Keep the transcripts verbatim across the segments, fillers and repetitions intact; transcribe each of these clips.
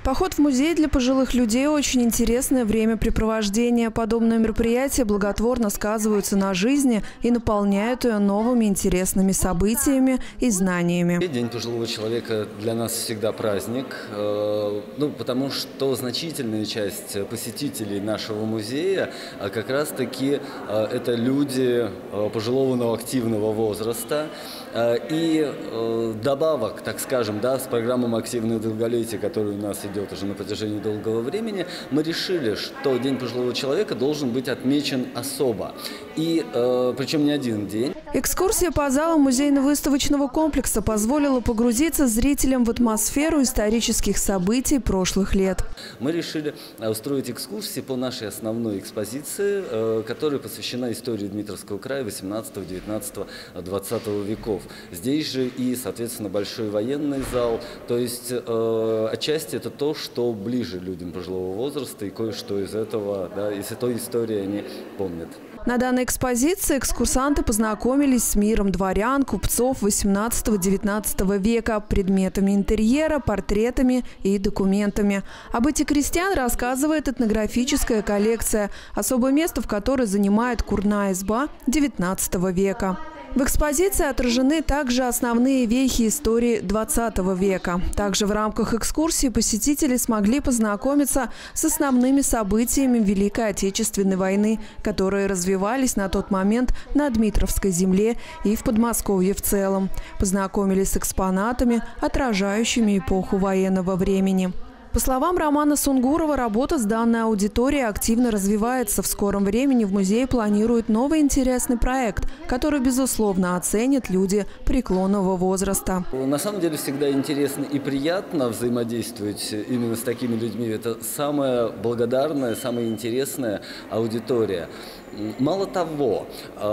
Поход в музей для пожилых людей – очень интересное времяпрепровождение. Подобные мероприятия благотворно сказываются на жизни и наполняют ее новыми интересными событиями и знаниями. День пожилого человека для нас всегда праздник, ну, потому что значительная часть посетителей нашего музея как раз-таки это люди пожилого, но активного возраста. И добавок, так скажем, да, с программой «Активное долголетие», которая у нас идет уже на протяжении долгого времени, мы решили, что День пожилого человека должен быть отмечен особо. И э, причем не один день. Экскурсия по залам музейно-выставочного комплекса позволила погрузиться зрителям в атмосферу исторических событий прошлых лет. Мы решили устроить экскурсии по нашей основной экспозиции, э, которая посвящена истории Дмитровского края восемнадцатого, девятнадцатого, двадцатого веков. Здесь же и, соответственно, большой военный зал. То есть э, отчасти это то, что ближе людям пожилого возраста, и кое-что из этого, да, из этой истории они помнят. На данной экспозиции экскурсанты познакомились с миром дворян, купцов восемнадцатого-девятнадцатого века, предметами интерьера, портретами и документами. О быте крестьян рассказывает этнографическая коллекция, особое место в которой занимает курная изба девятнадцатого века. В экспозиции отражены также основные вехи истории двадцатого века. Также в рамках экскурсии посетители смогли познакомиться с основными событиями Великой Отечественной войны, которые развивались на тот момент на Дмитровской земле и в Подмосковье в целом. Познакомились с экспонатами, отражающими эпоху военного времени. По словам Романа Сунгурова, работа с данной аудиторией активно развивается. В скором времени в музее планируют новый интересный проект, который, безусловно, оценят люди преклонного возраста. На самом деле всегда интересно и приятно взаимодействовать именно с такими людьми. Это самая благодарная, самая интересная аудитория. Мало того,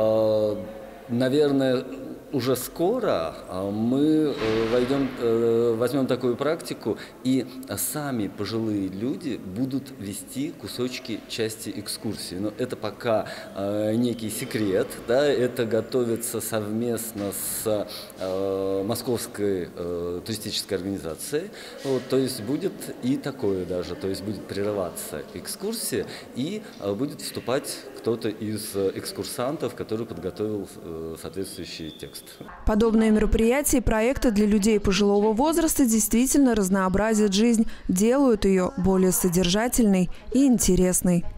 наверное, уже скоро мы войдем, возьмем такую практику, и сами пожилые люди будут вести кусочки части экскурсии. Но это пока некий секрет, да, это готовится совместно с Московской туристической организацией. Вот, то есть будет и такое даже, то есть будет прерываться экскурсия, и будет вступать кто-то из экскурсантов, который подготовил соответствующий текст. Подобные мероприятия и проекты для людей пожилого возраста действительно разнообразят жизнь, делают ее более содержательной и интересной.